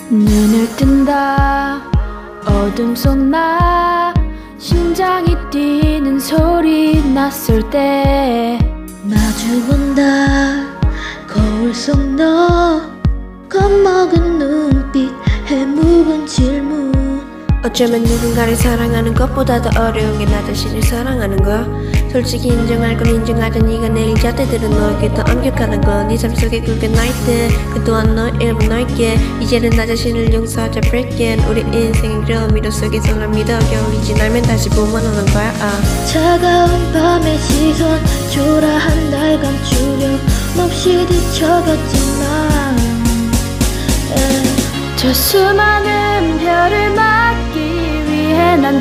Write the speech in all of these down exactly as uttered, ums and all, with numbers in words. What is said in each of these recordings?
눈을 뜬다 어둠 속 나 심장이 뛰는 소리 났을 때 마주본다 거울 속 너 겁먹은 눈빛 해묵은 질문 어쩌면 누군가를 사랑하는 것보다 더 어려운 게 나 자신을 사랑하는 거야. 솔직히 인정할 건 인정하자. 네가 내일 잣대들은 너에게 더 엄격하는 건 네 삶 속에 굵은 나이트 그 또한 너 일부 넓게 이제는 나 자신을 용서하자 break it. 우리 인생은 그런 미로 속에서 날 믿어 겨울이 지나면 다시 봄은 오는 거야. 아. 차가운 밤의 시선 초라한 날 감추려 몹시 뒤척였지만 저 수많은 별을 막기 위해 난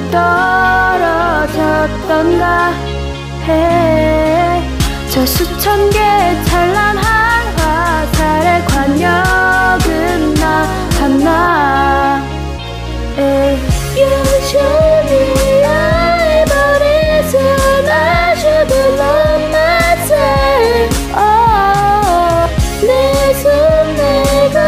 떨어졌던가 해. 저 수천 개의 찬란한 화살의 관역은 나 하나에 Usually I believe that I should love myself. oh, 내 손 내가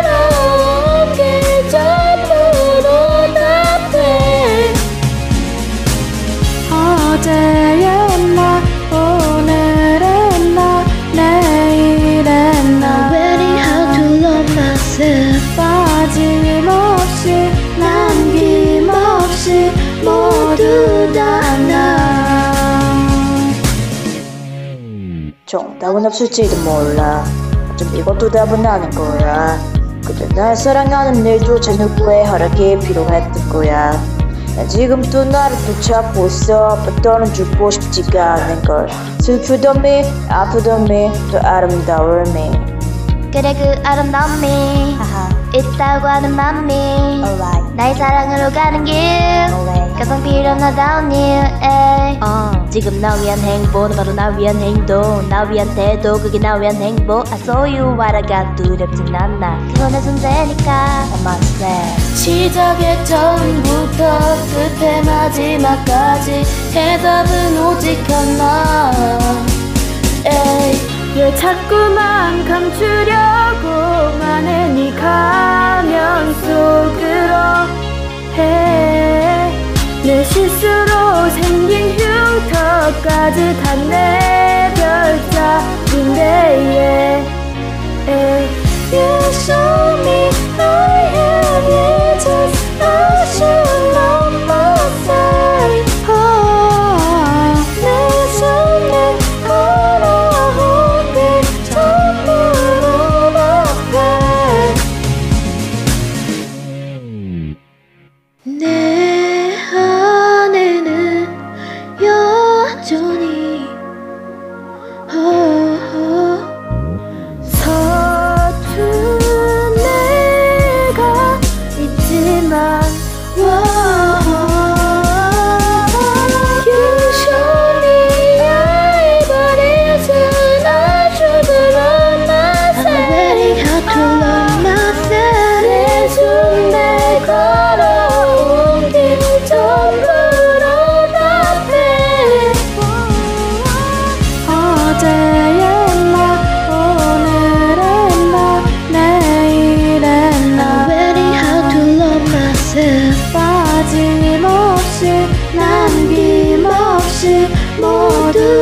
어제의 나 오늘의 나 내일의 나 I'm ready how to love myself. 빠짐없이 남김없이 모두 다 나. 정답은 없을지도 몰라. 좀 이것도 답은 아닌 거야. 그저 날 사랑하는 일조차 누구의 허락이 필요했던 거야. 난 지금도 나를 또 찾고 있어. but 떠나주고 싶지가 않은 걸. 슬프던 미, 아프던 미, 또 아름다울 미. 그래 그 아름다운 미 있다고 하는 맘이 Alright. 나의 사랑으로 가는 길 가장 필요하다운 일 에이. 어, 지금 나 위한 행복 바로 나 위한 행동 나 위한 태도 그게 나 위한 행복 I saw you 말아가 두렵진 않아 그건 내 존재니까 I must say 시작의 처음부터 끝의 마지막까지 해답은 오직 하나. 에이, 왜 자꾸만 감추려고만 해. 네 가면 속으로 해. 내 실수로 생긴 흉터까지 다 내 별자리인데 You show me I have it just I should love myself. 내 손에 걸어온 길 전부로 앞에 내 안에는 여전히 서툰 내가 있지만 You show me I believe that I should love myself. I'm ready how to love myself. 내 손에 걸어온 길 전부로 답해. 어제의 나 오늘의 나 내일의 I'm 나 ready how to love myself. 빠짐없이 남김없이 모두